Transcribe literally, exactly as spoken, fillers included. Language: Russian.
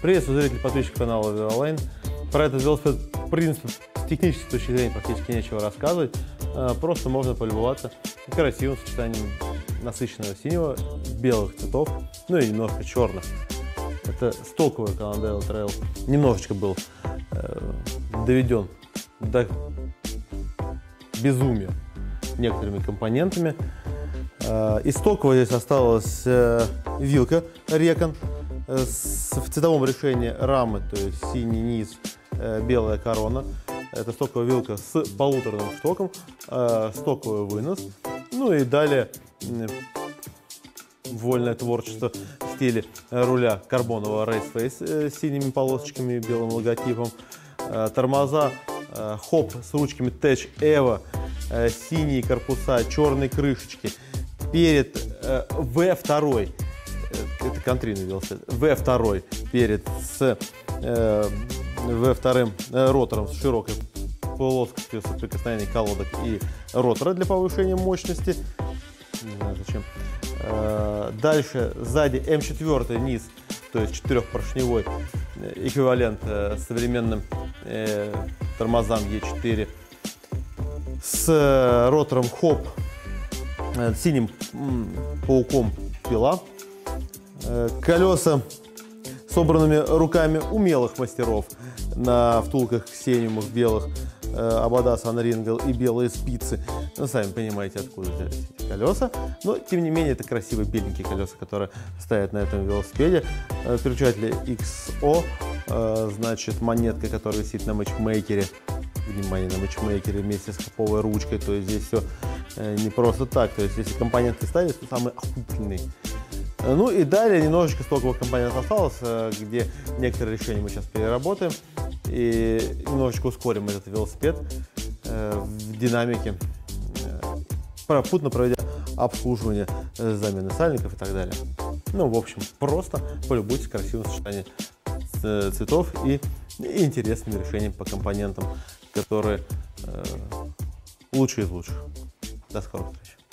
Приветствую зрителей, подписчиков канала Velolane. Про этот велосипед, в принципе, с технической точки зрения практически нечего рассказывать. Просто можно полюбоваться красивым сочетанием насыщенного синего, белых цветов, ну и немножко черных. Это стоковый Cannondale Trail. Немножечко был э, доведен до безумия некоторыми компонентами. Э, из стокового здесь осталась э, вилка Recon э, с, в цветовом решении рамы, то есть синий низ, э, белая корона. Это стоковая вилка с полуторным штоком, э, стоковый вынос. Ну и далее э, вольное творчество в стиле руля карбонового Race Face с синими полосочками и белым логотипом. Тормоза Хоп с ручками Tech Evo, синие корпуса, черные крышечки. Перед ви два, это контрийный велосипед, ви два перед с ви два ротором с широкой плоскостью соприкосновения колодок и ротора для повышения мощности. Не знаю зачем. Дальше сзади эм четыре низ, то есть четырехпоршневой эквивалент современным э, тормозам е четыре с ротором Хоп, э, синим пауком пила, э, колеса собранными руками умелых мастеров на втулках ксениумов белых, э, обода Санрингл и белые спицы. Ну, сами понимаете, откуда взялись эти колеса. Но, тем не менее, это красивые беленькие колеса, которые стоят на этом велосипеде. Э, переключатели икс о, э, значит, монетка, которая висит на матчмейкере. Внимание, на матчмейкере вместе с хоповой ручкой. То есть здесь все э, не просто так. То есть если компоненты ставить, то самые охуительные. Ну и далее немножечко стоковых компонентов осталось, где некоторые решения мы сейчас переработаем и немножечко ускорим этот велосипед в динамике, попутно проведя обслуживание, замены сальников и так далее. Ну, в общем, просто полюбуйтесь красивым сочетанием цветов и интересными решениями по компонентам, которые лучшие из лучших. До скорых встреч!